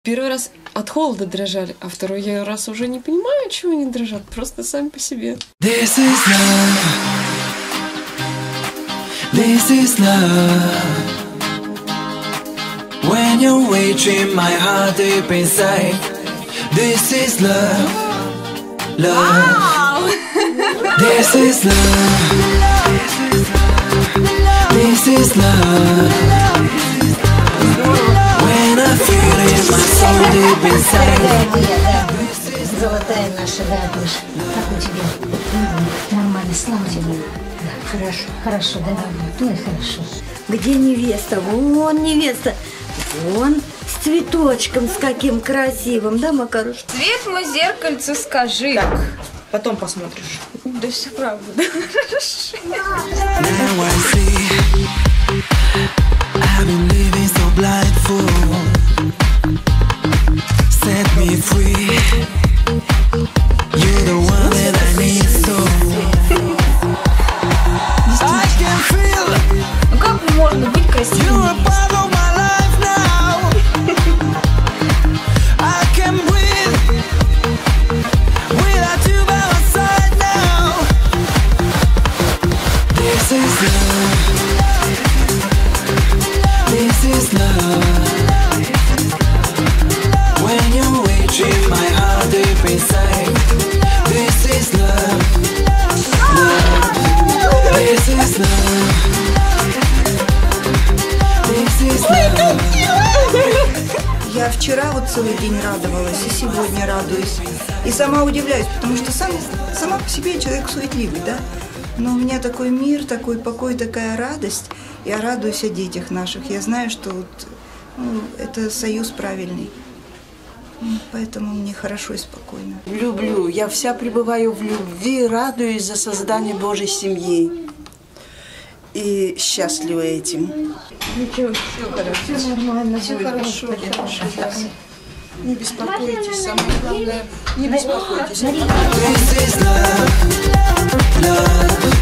Первый раз от холода дрожали, а второй я раз уже не понимаю, чего они дрожат, просто сами по себе. This is love. This is love. When you're waging my heart deep inside. This is love. Love. Wow. This is love. This is love. When I feel it, my soul deep inside. Золотая наша, да, Душа. Как у тебя? Нормально, слава тебе. Да, хорошо, хорошо, да, ну и хорошо. Где невеста? Вон невеста. Вон с цветочком, с каким красивым, да, Макаруш? Свет мой зеркальце, скажи. Так, потом посмотришь. Да все правда, да? Now I see I've been living so blindfold. Set me free. You're the one that I need so. I can feel. Ну как можно быть красивым? You're a part of my life now. I can breathe without you by my side now. This is love. This is love. When you're waging my heart deep inside. This is love. Love. This is love. This is love. Я вчера вот целый день радовалась, и сегодня радуюсь. И сама удивляюсь, потому что сама по себе человек суетливый, да? Но у меня такой мир, такой покой, такая радость. Я радуюсь о детях наших. Я знаю, что вот, это союз правильный. Поэтому мне хорошо и спокойно. Люблю. Я вся пребываю в любви, радуюсь за создание Божьей семьи. И счастлива этим. Ничего, все хорошо. Все нормально. Все хорошо. Не беспокойтесь, самое главное, не беспокойтесь. This is love. Love.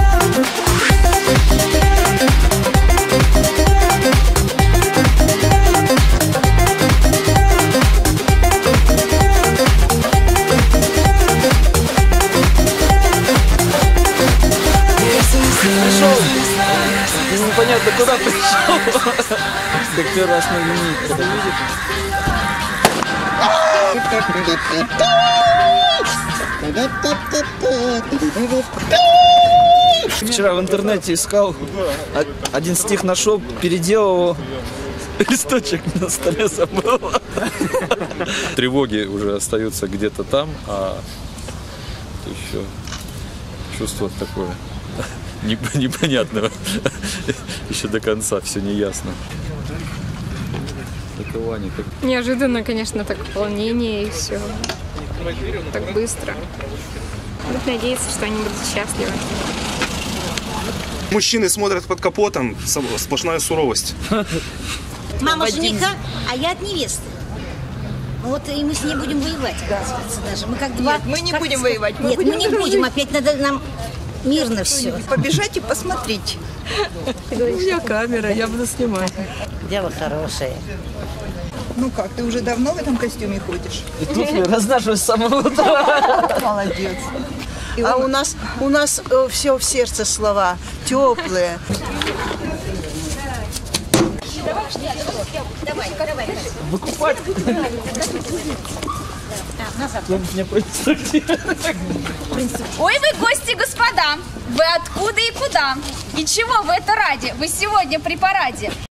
Непонятно, куда пришел. Так первый раз на линии, когда видишь. Вчера в интернете искал, один стих нашел, переделал его, листочек на столе забыл. Тревоги уже остаются где-то там, а еще чувство такое непонятного. Еще до конца все не ясно. Такование. Неожиданно, конечно, так волнение и все. Так быстро. Будут надеяться, что они будут счастливы. Мужчины смотрят под капотом, сплошная суровость. Мама жениха, а я от невесты. Вот и мы с ней будем воевать, оказывается, даже. Мы как два... Нет, мы не будем воевать. Нет, мы не будем. Опять надо нам мирно все. Побежать и посмотреть. У меня камера, я буду снимать. Дело хорошее. Ну как, ты уже давно в этом костюме ходишь? И туфли разнашиваю с самого утра. Молодец. А у нас все в сердце слова, теплые. Выкупать. Меня проинструктировали. Ой, вы гости, господа! Вы откуда и куда? И чего вы это ради? Вы сегодня при параде.